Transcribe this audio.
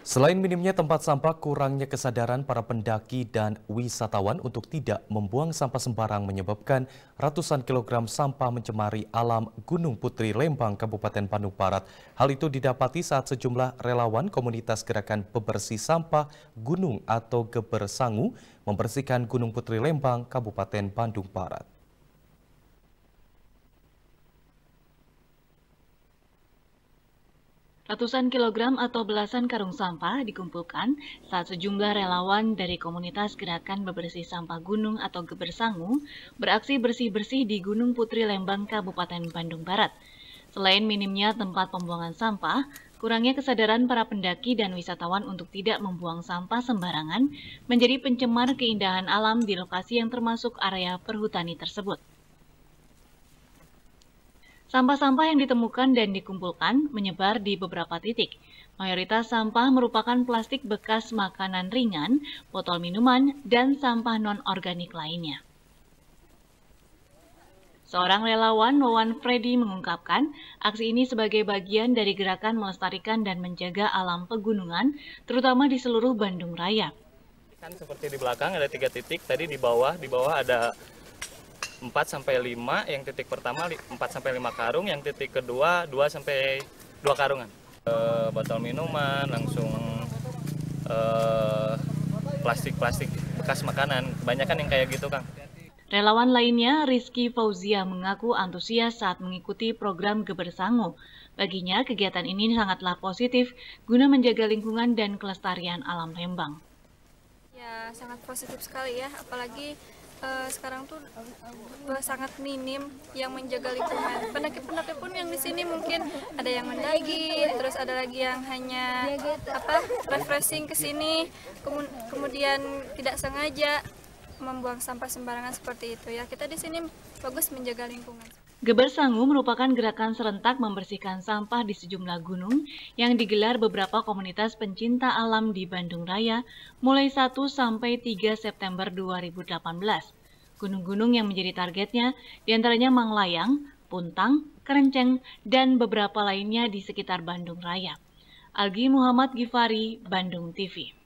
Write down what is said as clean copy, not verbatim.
Selain minimnya tempat sampah, kurangnya kesadaran para pendaki dan wisatawan untuk tidak membuang sampah sembarang menyebabkan ratusan kilogram sampah mencemari alam Gunung Putri Lembang, Kabupaten Bandung Barat. Hal itu didapati saat sejumlah relawan komunitas gerakan bebersih sampah gunung atau Gebersangu membersihkan Gunung Putri Lembang, Kabupaten Bandung Barat. Ratusan kilogram atau belasan karung sampah dikumpulkan saat sejumlah relawan dari komunitas gerakan bebersih sampah gunung atau Gebersangu beraksi bersih-bersih di Gunung Putri Lembang, Kabupaten Bandung Barat. Selain minimnya tempat pembuangan sampah, kurangnya kesadaran para pendaki dan wisatawan untuk tidak membuang sampah sembarangan menjadi pencemar keindahan alam di lokasi yang termasuk area perhutani tersebut. Sampah-sampah yang ditemukan dan dikumpulkan menyebar di beberapa titik. Mayoritas sampah merupakan plastik bekas makanan ringan, botol minuman, dan sampah non-organik lainnya. Seorang relawan, Wawan Freddy, mengungkapkan aksi ini sebagai bagian dari gerakan melestarikan dan menjaga alam pegunungan, terutama di seluruh Bandung Raya. Kan seperti di belakang ada 3 titik, tadi di bawah ada 4-5, yang titik pertama 4-5 karung, yang titik kedua 2-2 karungan. Botol minuman, langsung plastik-plastik bekas makanan, kebanyakan yang kayak gitu, Kang. Relawan lainnya, Rizky Fauzia, mengaku antusias saat mengikuti program Gebersangu. Baginya, kegiatan ini sangatlah positif guna menjaga lingkungan dan kelestarian alam Lembang. Ya, sangat positif sekali ya, apalagi sekarang tuh sangat minim yang menjaga lingkungan. Pendaki-pendaki pun yang di sini mungkin ada yang mendaki, terus ada lagi yang hanya refreshing ke sini, kemudian tidak sengaja membuang sampah sembarangan seperti itu ya. Kita di sini bagus menjaga lingkungan. Gebersangu merupakan gerakan serentak membersihkan sampah di sejumlah gunung yang digelar beberapa komunitas pencinta alam di Bandung Raya mulai 1 sampai 3 September 2018. Gunung-gunung yang menjadi targetnya diantaranya Manglayang, Puntang, Kerenceng, dan beberapa lainnya di sekitar Bandung Raya. Algi Muhammad Gifari, Bandung TV.